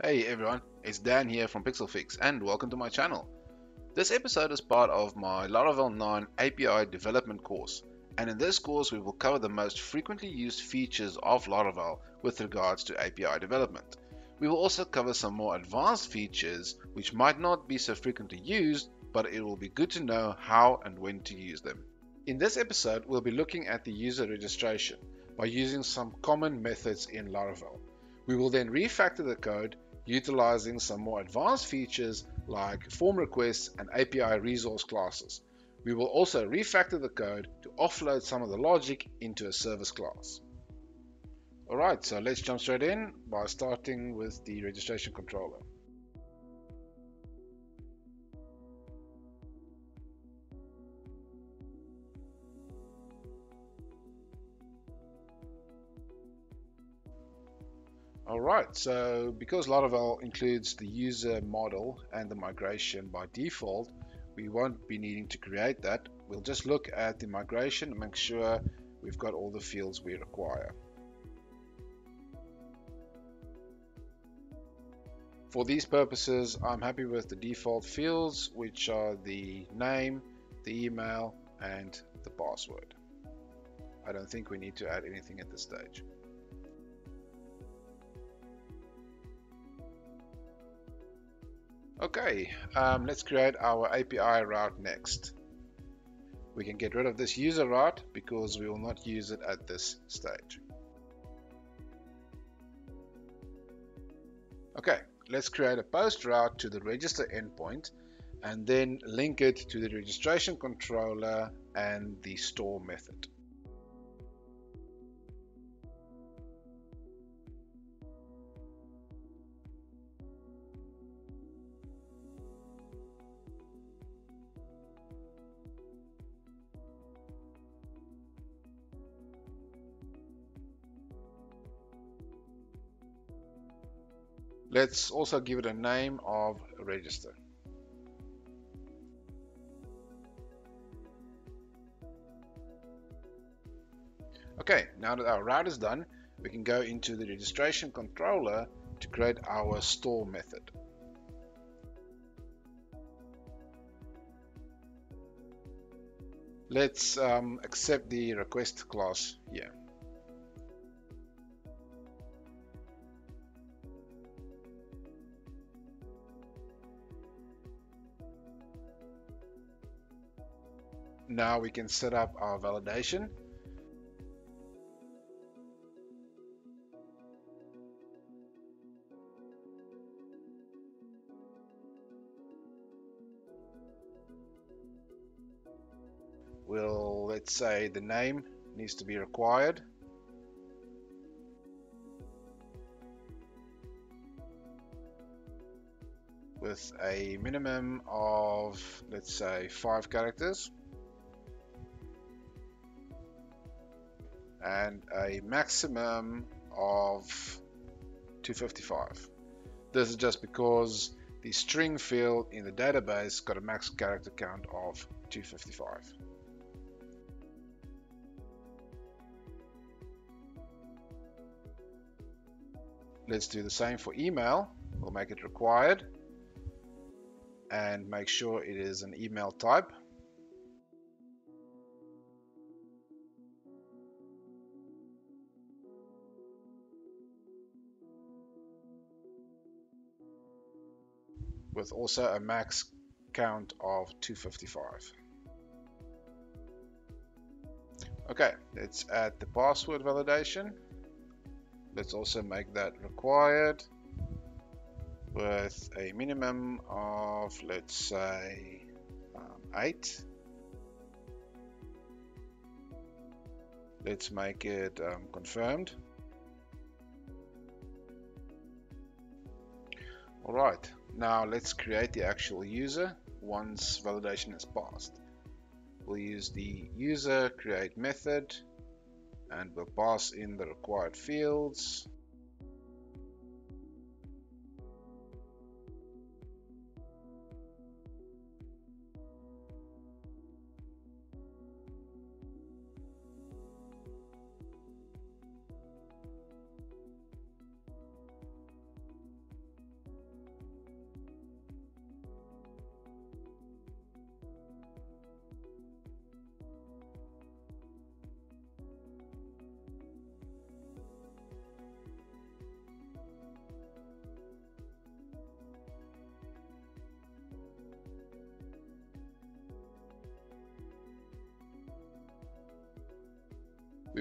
Hey everyone, it's Dan here from PixelFix and welcome to my channel. This episode is part of my Laravel 9 API development course, and in this course we will cover the most frequently used features of Laravel with regards to API development. We will also cover some more advanced features which might not be so frequently used, but it will be good to know how and when to use them. In this episode we'll be looking at the user registration by using some common methods in Laravel. We will then refactor the code utilizing some more advanced features like form requests and API resource classes. We will also refactor the code to offload some of the logic into a service class. Alright, so let's jump straight in by starting with the registration controller. Alright, so because Laravel includes the user model and the migration by default, we won't be needing to create that. We'll just look at the migration and make sure we've got all the fields we require. For these purposes, I'm happy with the default fields, which are the name, the email, and the password. I don't think we need to add anything at this stage. Okay, let's create our API route next. We can get rid of this user route because we will not use it at this stage. Okay, let's create a post route to the register endpoint and then link it to the registration controller and the store method. Let's also give it a name of register. Okay, now that our route is done, we can go into the registration controller to create our store method. Let's accept the request class here. Now we can set up our validation. Let's say the name needs to be required. With a minimum of, let's say, 5 characters. And a maximum of 255. This is just because the string field in the database got a max character count of 255. Let's do the same for email. We'll make it required and make sure it is an email type. With also a max count of 255. Okay, let's add the password validation. Let's also make that required with a minimum of, let's say, 8. Let's make it confirmed. Alright, now let's create the actual user once validation is passed. We'll use the user create method and we'll pass in the required fields.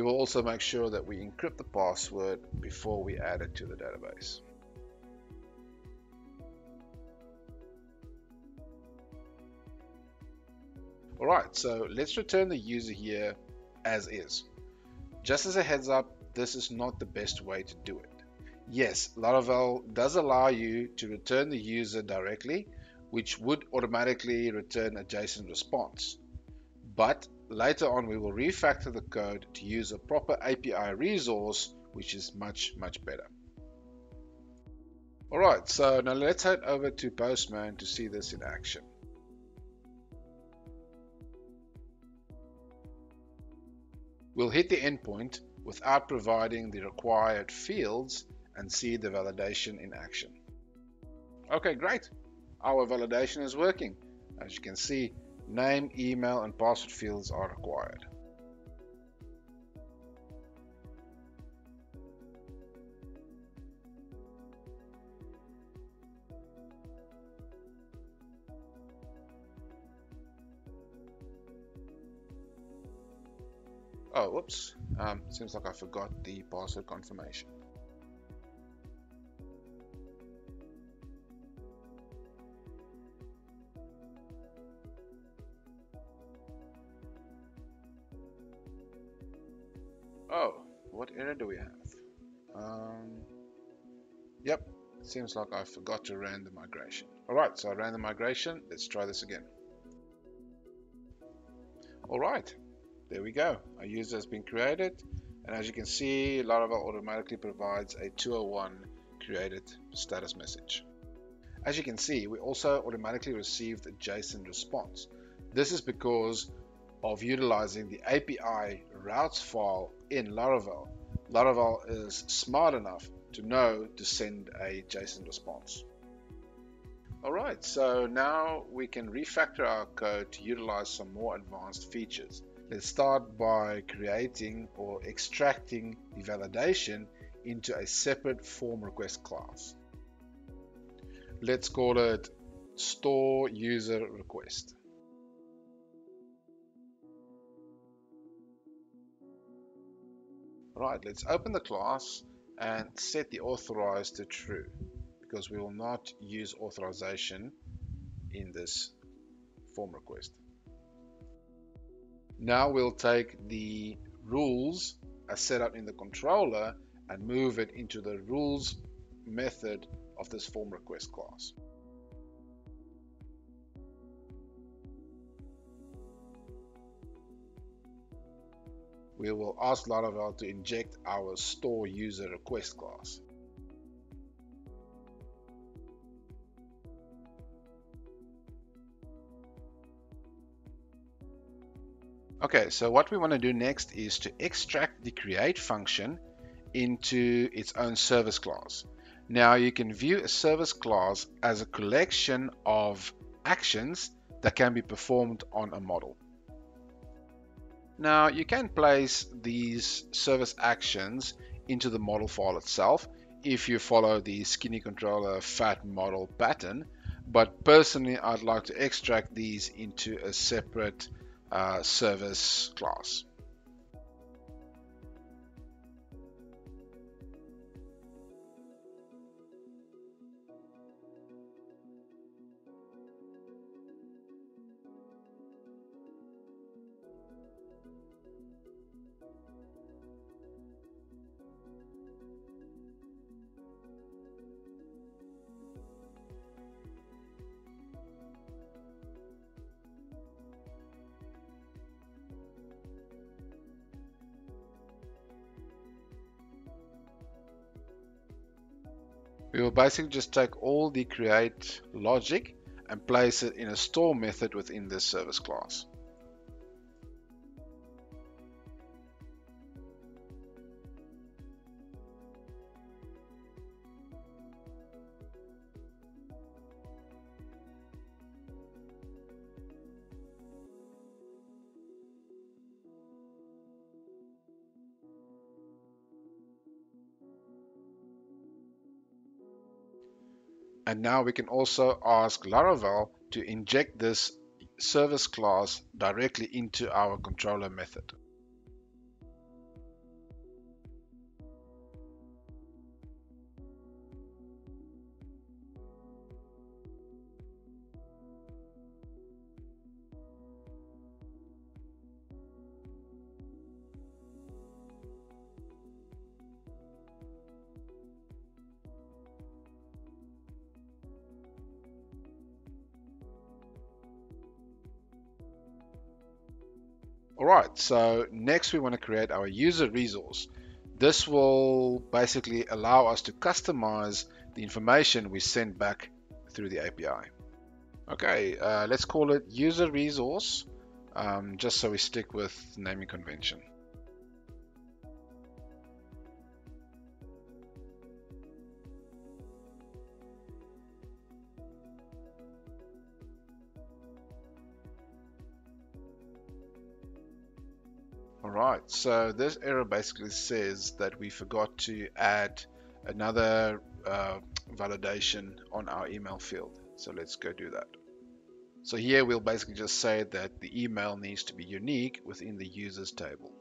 We will also make sure that we encrypt the password before we add it to the database. Alright, so let's return the user here as is. Just as a heads up, this is not the best way to do it. Yes, Laravel does allow you to return the user directly, which would automatically return a JSON response. But later on, we will refactor the code to use a proper API resource, which is much better. Alright, so now let's head over to Postman to see this in action. We'll hit the endpoint without providing the required fields and see the validation in action. Okay, great. Our validation is working. As you can see, name, email, and password fields are required. Oh, whoops. Seems like I forgot the password confirmation. Oh, what error do we have? Yep, seems like I forgot to run the migration. Alright, so I ran the migration. Let's try this again. Alright, there we go. Our user has been created. And as you can see, Laravel automatically provides a 201 created status message. As you can see, we also automatically received a JSON response. This is because of utilizing the API routes file in Laravel. Laravel is smart enough to know to send a JSON response. Alright, so now we can refactor our code to utilize some more advanced features. Let's start by creating or extracting the validation into a separate form request class. Let's call it store user request. Right, let's open the class and set the authorize to true, because we will not use authorization in this form request. Now we'll take the rules as set up in the controller and move it into the rules method of this form request class. We will ask Laravel to inject our store user request class. Okay, so what we want to do next is to extract the create function into its own service class. Now you can view a service class as a collection of actions that can be performed on a model. Now you can place these service actions into the model file itself if you follow the skinny controller fat model pattern, but personally I'd like to extract these into a separate service class. We will basically just take all the create logic and place it in a store method within this service class. And now we can also ask Laravel to inject this service class directly into our controller method. Alright, so next we want to create our user resource. This will basically allow us to customize the information we send back through the API. Okay, let's call it user resource, just so we stick with naming convention. Alright, so this error basically says that we forgot to add another validation on our email field. So let's go do that. So here we'll basically just say that the email needs to be unique within the users table.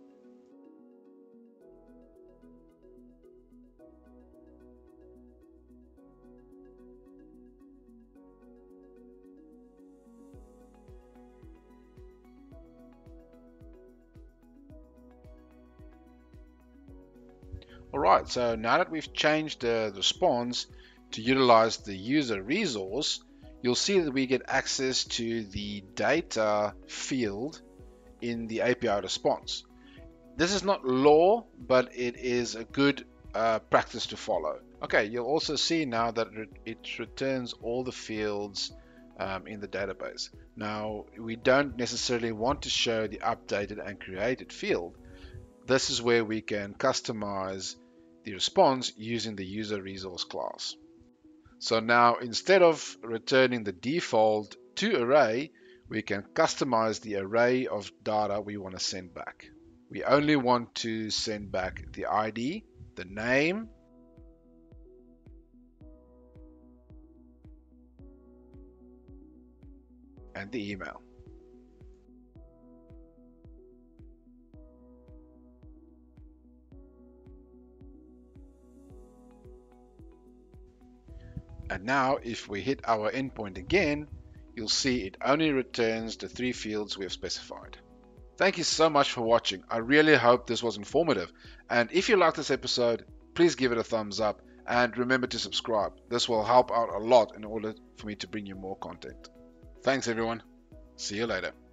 Alright, so now that we've changed the response to utilize the user resource, you'll see that we get access to the data field in the API response. This is not law, but it is a good practice to follow. Okay, you'll also see now that it returns all the fields in the database. Now, we don't necessarily want to show the updated and created field. This is where we can customize the response using the user resource class. So now instead of returning the default to array, we can customize the array of data we want to send back. We only want to send back the ID, the name, and the email. And now if we hit our endpoint again, you'll see it only returns the 3 fields we have specified. Thank you so much for watching. I really hope this was informative. And if you liked this episode, please give it a thumbs up and remember to subscribe. This will help out a lot in order for me to bring you more content. Thanks everyone. See you later.